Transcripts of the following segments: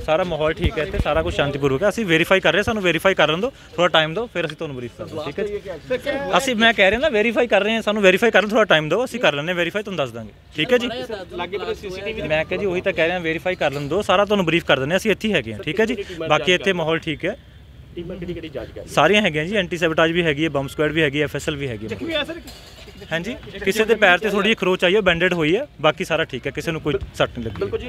सारा माहौल ठीक है, सारा कुछ शांतिपूर्वक है। ਅਸੀਂ वेरीफाई कर रहे हैं, ਸਾਨੂੰ वेरीफाई ਕਰਨ ਦਿਓ, ਥੋੜਾ ਟਾਈਮ ਦਿਓ, ਫਿਰ ਅਸੀਂ ਤੁਹਾਨੂੰ ਬਰੀਫ ਕਰ ਦਾਂਗੇ। ਠੀਕ ਹੈ ਜੀ, ਅਸੀਂ ਮੈਂ ਕਹਿ ਰਿਹਾ ਨਾ वेरीफाई कर रहे हैं, ਸਾਨੂੰ वेरीफाई ਕਰਨ ਥੋੜਾ ਟਾਈਮ ਦਿਓ, ਅਸੀਂ ਕਰ ਲੈਣੇ वेरीफाई, ਤੁਹਾਨੂੰ ਦੱਸ ਦਾਂਗੇ। ਠੀਕ ਹੈ ਜੀ, ਮੈਂ ਕਿਹਾ ਜੀ ਉਹੀ ਤਾਂ ਕਹਿ ਰਿਹਾ, वेरीफाई ਕਰ ਲੈਣ ਦਿਓ, ਸਾਰਾ ਤੁਹਾਨੂੰ ਬਰੀਫ ਕਰ ਦਿੰਦੇ, ਅਸੀਂ ਇੱਥੇ ਹੀ ਹੈਗੇ ਹਾਂ। ਠੀਕ ਹੈ ਜੀ, ਬਾਕੀ ਇੱਥੇ ਮਾਹੌਲ ਠੀਕ ਹੈ, ਸਾਰੀਆਂ ਹੈਗੀਆਂ ਜੀ, ਐਂਟੀ ਸੈਬਟਾਜ ਵੀ ਹੈਗੀ ਹੈ, ਬੰਬ ਸਕੁਐਡ ਵੀ ਹੈਗੀ ਹੈ, FSL ਵੀ ਹੈਗੀ ਹੈ। ਹਾਂਜੀ, ਕਿਸੇ ਦੇ ਪੈਰ ਤੇ ਥੋੜੀ ਜਿਹੀ ਖਰੋਚ ਆਈ ਹੈ, ਬੈਂਡੇਡ ਹੋਈ ਹੈ, ਬਾਕੀ ਸਾਰਾ ਠੀਕ ਹੈ, ਕਿਸੇ ਨੂੰ ਕੋਈ ਸੱਟ ਨਹੀਂ ਲੱਗੀ।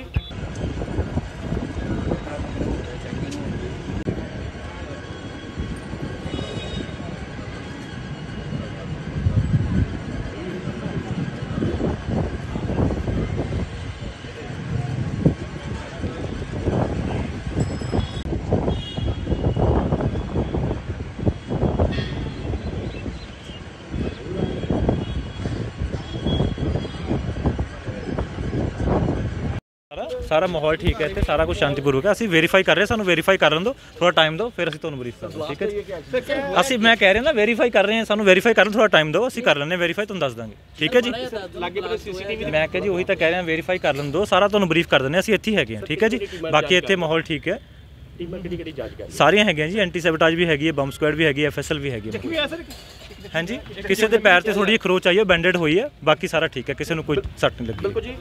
ਸਾਰਾ ਮਾਹੌਲ ਠੀਕ ਹੈ, ਸਾਰਾ ਕੁਝ ਸ਼ਾਂਤੀਪੂਰਵਕ ਹੈ। ਅਸੀਂ वेरीफाई कर रहे हैं, ਸਾਨੂੰ वेरीफाई ਕਰਨ ਦਿਓ, ਥੋੜਾ ਟਾਈਮ ਦਿਓ, ਫਿਰ ਅਸੀਂ ਤੁਹਾਨੂੰ ਬਰੀਫ ਕਰ ਦਾਂਗੇ। ਠੀਕ ਹੈ ਜੀ, ਅਸੀਂ ਮੈਂ ਕਹਿ ਰਿਹਾ ਨਾ वेरीफाई कर रहे हैं, ਸਾਨੂੰ वेरीफाई ਕਰਨ ਥੋੜਾ ਟਾਈਮ ਦਿਓ, ਅਸੀਂ ਕਰ ਲੈਣੇ वेरीफाई, ਤੁਹਾਨੂੰ ਦੱਸ ਦਾਂਗੇ। ਠੀਕ ਹੈ ਜੀ, ਮੈਂ ਕਿਹਾ ਜੀ ਉਹੀ ਤਾਂ ਕਹਿ ਰਿਹਾ, वेरीफाई ਕਰ ਲੈਣ ਦਿਓ, ਸਾਰਾ ਤੁਹਾਨੂੰ ਬਰੀਫ ਕਰ ਦਿੰਦੇ, ਅਸੀਂ ਇੱਥੇ ਹੀ ਹੈਗੇ ਹਾਂ। ਠੀਕ ਹੈ ਜੀ, ਬਾਕੀ ਇੱਥੇ ਮਾਹੌਲ ਠੀਕ ਹੈ, ਸਾਰੀਆਂ ਹੈਗੀਆਂ ਜੀ, ਐਂਟੀ ਸੈਬਟਾਜ ਵੀ ਹੈਗੀ ਹੈ, ਬੰਬ ਸਕੁਐਡ ਵੀ ਹੈਗੀ ਹੈ, FSL ਵੀ ਹੈਗੀ ਹੈ। ਹਾਂਜੀ, ਕਿਸੇ ਦੇ ਪੈਰ ਤੇ ਥੋੜੀ ਜਿਹੀ ਖਰੋਚ ਆਈ ਹੈ, ਬੈਂਡੇਡ ਹੋਈ ਹੈ, ਬਾਕੀ ਸਾਰਾ ਠੀਕ ਹੈ, ਕਿਸੇ ਨੂੰ ਕੋਈ ਸੱਟ ਨਹੀਂ ਲੱਗੀ।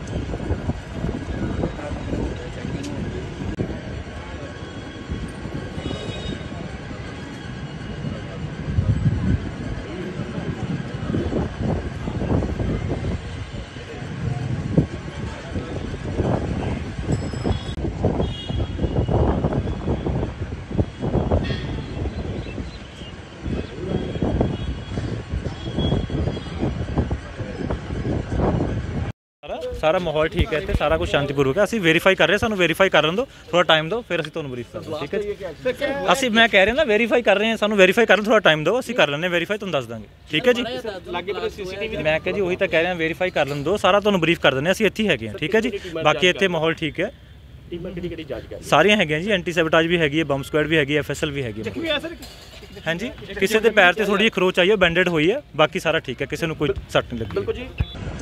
ਸਾਰਾ ਮਾਹੌਲ ਠੀਕ ਹੈ, ਸਾਰਾ ਕੁਝ ਸ਼ਾਂਤੀਪੂਰਵਕ ਹੈ। ਅਸੀਂ वेरीफाई कर रहे हैं, ਸਾਨੂੰ वेरीफाई ਕਰਨ ਦਿਓ, ਥੋੜਾ ਟਾਈਮ ਦਿਓ, ਫਿਰ ਅਸੀਂ ਤੁਹਾਨੂੰ ਬਰੀਫ ਕਰ ਦਾਂਗੇ। ਠੀਕ ਹੈ ਜੀ, ਅਸੀਂ ਮੈਂ ਕਹਿ ਰਿਹਾ ਨਾ वेरीफाई कर रहे हैं, ਸਾਨੂੰ वेरीफाई ਕਰਨ ਥੋੜਾ ਟਾਈਮ ਦਿਓ, ਅਸੀਂ ਕਰ ਲੈਣੇ वेरीफाई, ਤੁਹਾਨੂੰ ਦੱਸ ਦਾਂਗੇ। ਠੀਕ ਹੈ ਜੀ, ਮੈਂ ਕਿਹਾ ਜੀ ਉਹੀ ਤਾਂ ਕਹਿ ਰਿਹਾ, वेरीफाई ਕਰ ਲੈਣ ਦਿਓ, ਸਾਰਾ ਤੁਹਾਨੂੰ ਬਰੀਫ ਕਰ ਦਿੰਦੇ, ਅਸੀਂ ਇੱਥੇ ਹੀ ਹੈਗੇ ਹਾਂ। ਠੀਕ ਹੈ ਜੀ, ਬਾਕੀ ਇੱਥੇ ਮਾਹੌਲ ਠੀਕ ਹੈ, ਸਾਰੀਆਂ ਹੈਗੀਆਂ ਜੀ, ਐਂਟੀ ਸੈਬਟਾਜ ਵੀ ਹੈਗੀ ਹੈ, ਬੰਬ ਸਕੁਐਡ ਵੀ ਹੈਗੀ ਹੈ, FSL ਵੀ ਹੈਗੀ ਹੈ। ਹਾਂਜੀ, ਕਿਸੇ ਦੇ ਪੈਰ ਤੇ ਥੋੜੀ ਜਿਹੀ ਖਰੋਚ ਆਈ ਹੈ, ਬੈਂਡੇਡ ਹੋਈ ਹੈ, ਬਾਕੀ ਸਾਰਾ ਠੀਕ ਹੈ, ਕਿਸੇ ਨੂੰ ਕੋਈ ਸੱਟ ਨਹੀਂ ਲੱਗੀ।